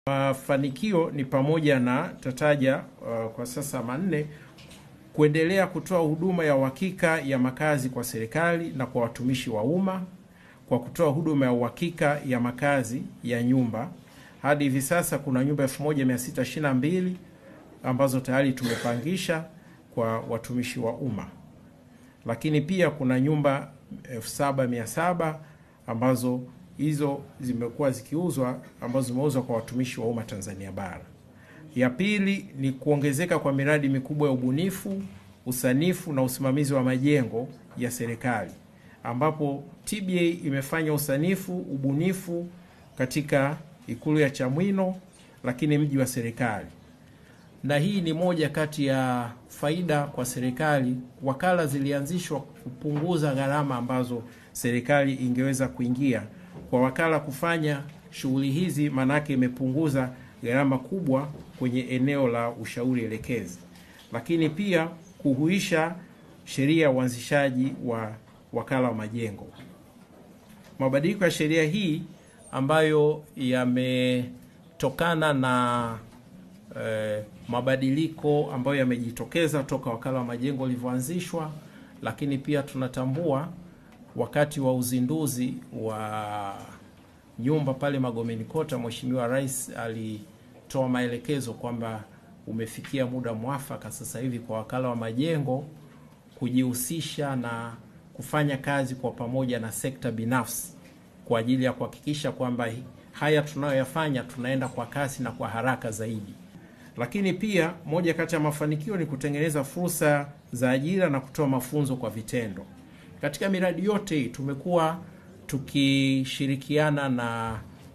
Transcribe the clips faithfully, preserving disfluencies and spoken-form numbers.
Mafanikio ni pamoja na Ataja uh, kwa sasa manne, kuendelea kutoa huduma ya uhakika ya makazi kwa serikali na kwa watumishi wa umma kwa kutoa huduma ya uhakika ya makazi ya nyumba. Hadi hivi sasa kuna nyumba elfu moja mia sita ishirini na mbili ambazo tayari tumepangisha kwa watumishi wa umma. Lakini pia kuna nyumba elfu saba mia saba ambazo hizo zimekuwa zikiuzwa, ambazo zimeuzwa kwa watumishi wa umma Tanzania bara. Ya pili ni kuongezeka kwa miradi mikubwa ya ubunifu, usanifu na usimamizi wa majengo ya serikali, ambapo T B A imefanya usanifu, ubunifu katika Ikulu ya Chamwino, lakini mji wa serikali. Na hii ni moja kati ya faida kwa serikali. Wakala zilianzishwa kupunguza gharama ambazo serikali ingeweza kuingia. Kwa wakala kufanya shughuli hizi, manake imepunguza gharama kubwa kwenye eneo la ushauri elekezi. Lakini pia kuhuisha sheria ya uanzishaji wa wakala wa majengo. Mabadiliko ya sheria hii ambayo yametokana na eh, mabadiliko ambayo yamejitokeza toka wakala wa majengo ulivyoanzishwa, lakini pia tunatambua wakati wa uzinduzi wa nyumba pale Magomeni Kota, Mheshimiwa Rais alitoa maelekezo kwamba umefikia muda mwafaka sasa hivi kwa wakala wa majengo kujihusisha na kufanya kazi kwa pamoja na sekta binafsi kwa ajili ya kuhakikisha kwamba haya tunayoyafanya tunaenda kwa kasi na kwa haraka zaidi. Lakini pia moja kati ya mafanikio ni kutengeneza fursa za ajira na kutoa mafunzo kwa vitendo. Katika miradi yote hii tumekuwa tukishirikiana na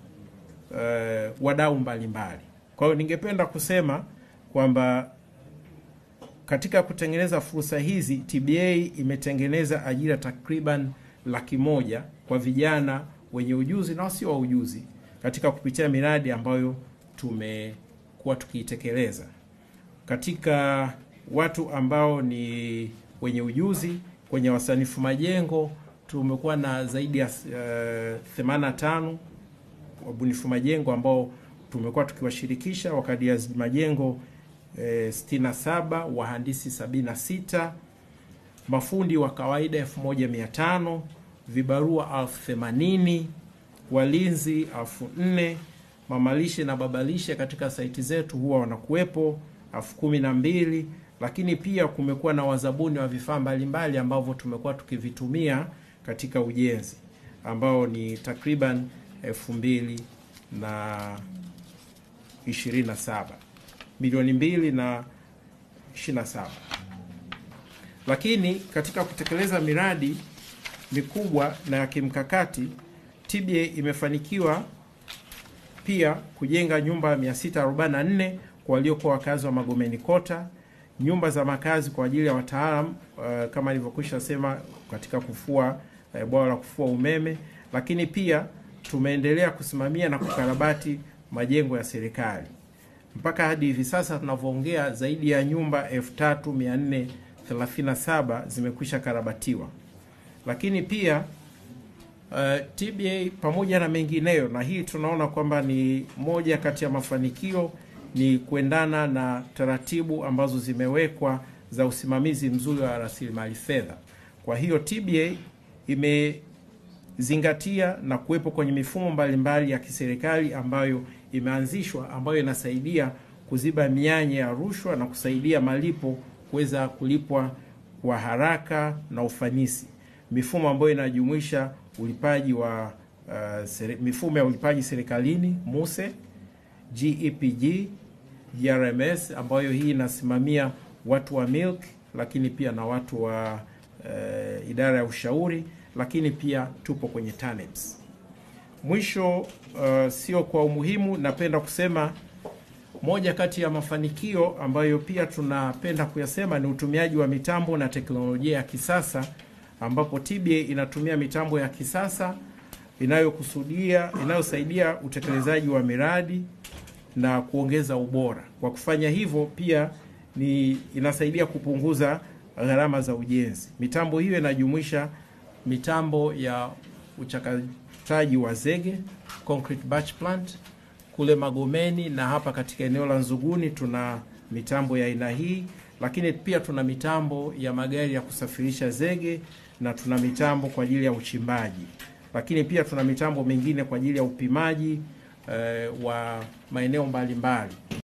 uh, wadau mbalimbali. Kwa hiyo ningependa kusema kwamba katika kutengeneza fursa hizi T B A imetengeneza ajira takriban laki moja kwa vijana wenye ujuzi na wasio wa ujuzi katika kupitia miradi ambayo tumekuwa tukiitekeleza. Katika watu ambao ni wenye ujuzi kwenye wasanifu majengo tumekuwa na zaidi ya uh, themanini na tano wabunifu majengo ambao tumekuwa tukiwashirikisha, wakadiazi majengo eh, sitini na saba, wahandisi sabini na sita, mafundi wa kawaida elfu moja mia tano, vibarua elfu themanini, walinzi elfu nne, mamalishe na babalishe katika saiti zetu huwa wanakuwepo elfu kumi na mbili. Lakini pia kumekuwa na wazabuni wa vifaa mbalimbali ambavyo tumekuwa tukivitumia katika ujenzi ambao ni takriban elfu mbili na ishirini na saba, milioni mbili na ishirini na saba. Lakini katika kutekeleza miradi mikubwa na ya kimkakati, T B A imefanikiwa pia kujenga nyumba mia sita arobaini na nne kwa waliokuwa wakazi wa Magomeni Kota, nyumba za makazi kwa ajili ya wataalamu uh, kama nilivyokwisha sema katika kufua uh, bwawa la kufua umeme. Lakini pia tumeendelea kusimamia na kukarabati majengo ya serikali. Mpaka hadi hivi sasa tunavyoongea zaidi ya nyumba elfu tatu mia nne thelathini na saba zimekwisha karabatiwa. Lakini pia uh, T B A pamoja na mengineyo, na hii tunaona kwamba ni moja kati ya mafanikio, ni kuendana na taratibu ambazo zimewekwa za usimamizi mzuri wa rasilimali fedha. Kwa hiyo T B A imezingatia na kuwepo kwenye mifumo mbalimbali ya kiserikali ambayo imeanzishwa, ambayo inasaidia kuziba mianya ya rushwa na kusaidia malipo kuweza kulipwa kwa haraka na ufanisi. Mifumo ambayo inajumuisha ulipaji wa uh, seri, mifumo ya ulipaji serikalini MUSE, G E P G, G R M S ambayo hii inasimamia watu wa milk, lakini pia na watu wa uh, idara ya ushauri, lakini pia tupo kwenye TANEPS. Mwisho uh, sio kwa umuhimu, napenda kusema moja kati ya mafanikio ambayo pia tunapenda kuyasema ni utumiaji wa mitambo na teknolojia ya kisasa, ambapo T B A inatumia mitambo ya kisasa inayokusudia inayosaidia utekelezaji wa miradi na kuongeza ubora. Kwa kufanya hivyo pia ni inasaidia kupunguza gharama za ujenzi. Mitambo hiyo inajumuisha mitambo ya uchakataji wa zege, concrete batch plant, kule Magomeni na hapa katika eneo la Nzuguni tuna mitambo ya aina hii, lakini pia tuna mitambo ya magari ya kusafirisha zege na tuna mitambo kwa ajili ya uchimbaji, lakini pia tuna mitambo mingine kwa ajili ya upimaji eh, wa maeneo mbalimbali.